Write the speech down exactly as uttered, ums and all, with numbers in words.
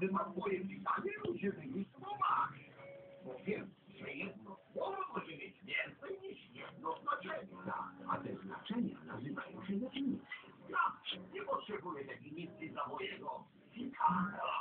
Czy na twoje pisanie ludzie mnóstwo masz? Bo wiem, że jedno słowo może mieć więcej niż jedno znaczenie. Tak, a te znaczenia nazywają się definicje. Ja nie potrzebuję definicji dla mojego pisania.